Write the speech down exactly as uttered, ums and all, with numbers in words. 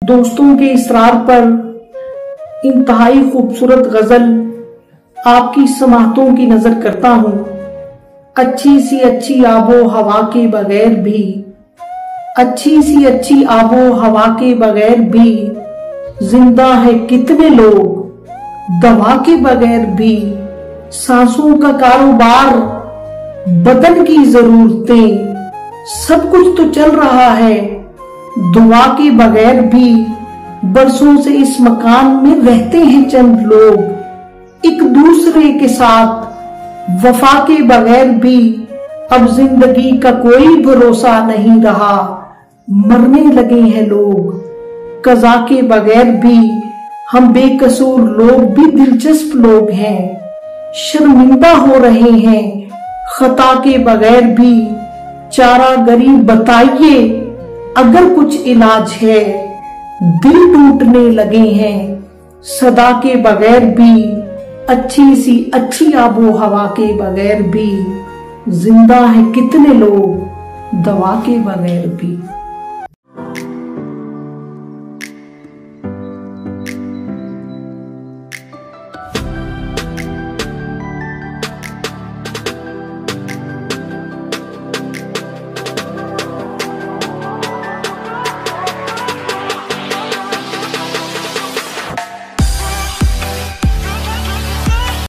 दोस्तों के इसरार पर इंतहाई खूबसूरत गजल आपकी समातों की नजर करता हूँ। अच्छी सी अच्छी आबो हवा के बगैर भी, अच्छी सी अच्छी आबो हवा के बगैर भी जिंदा है कितने लोग, दवा के बगैर भी सांसों का कारोबार, बदन की जरूरतें सब कुछ तो चल रहा है। दुआ के बगैर भी बरसों से इस मकान में रहते हैं चंद लोग, एक दूसरे के साथ वफा के बगैर भी अब जिंदगी का कोई भरोसा नहीं रहा। मरने लगे हैं लोग, कज़ा के बगैर भी हम बेकसूर लोग भी दिलचस्प लोग हैं। शर्मिंदा हो रहे हैं खता के बगैर भी, चारा गरीब बताइए अगर कुछ इलाज है। दिल टूटने लगे हैं सदा के बगैर भी, अच्छी सी अच्छी आबो हवा के बगैर भी जिंदा है कितने लोग, दवा के बगैर भी।